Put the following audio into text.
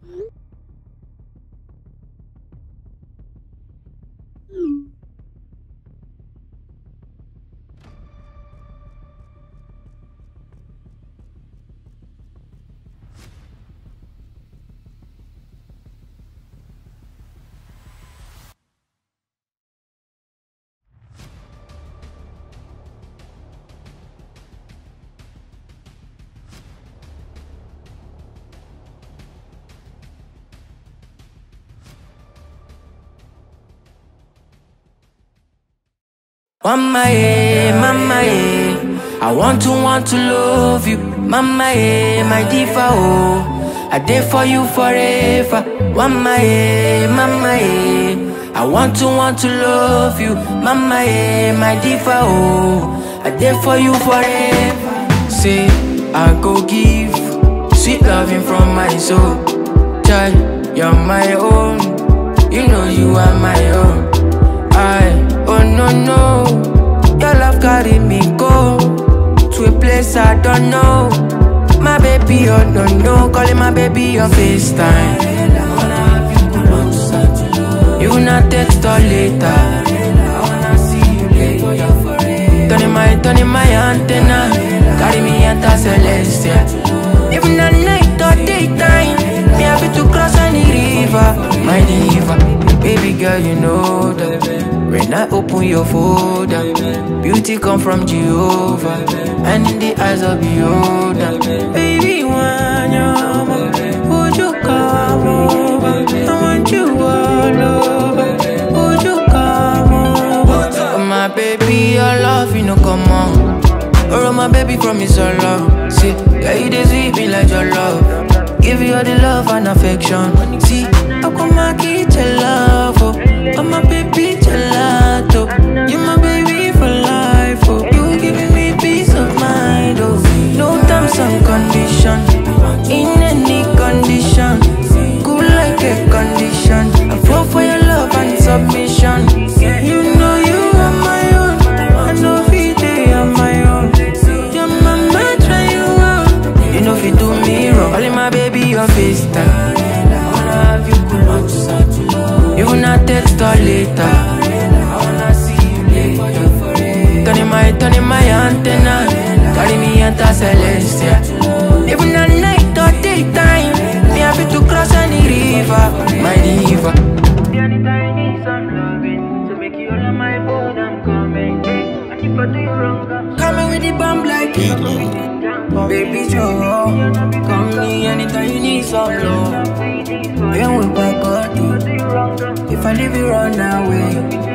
Mama, mama, I want to love you. Mama, my diva, oh, I did for you forever. Mama, mama, I want to love you. Mama, my diva, oh, I did for you forever. Say, I go give sweet loving from my soul. Child, you're my own. You know you are my own. Oh no no, your love carry me go to a place I don't know. My baby, oh no no, calling my baby on FaceTime. You not text or later. I wanna see you later. Turning my antenna, carry me enter Celestia. Even at night or daytime, me happy to cross any river, my diva. Baby girl, you know that when I open your folder, beauty come from Jehovah, and in the eyes of beholder. Baby, when you're more, would you come over? I want you all over. Would you come over? Oh, my baby, your love, you know, come on. Oh, my baby, promise your love. See, yeah, you dey sweet me like your love. Give you all the love and affection. See, I come my kitchen love, oh. Oh my baby gelato. You my baby for life, oh. You giving me peace of mind, oh. No terms and condition, in any condition. Cool like a condition. I fall for your love and submission. You know you are my own. I know if they are my own. Your mama try you out. You know if you do me wrong, calling my baby on FaceTime. You not text or later. I wanna see you later. Turning my antenna, carry me enter Celestia. Even at night or daytime, me happy to cross any river, my diva. Anytime you need some loving, so make you all on my phone, I'm coming. And if I do you wrong, coming with the bomb like baby Joe. Come me anytime you need some love. When we back up, if I leave you run away.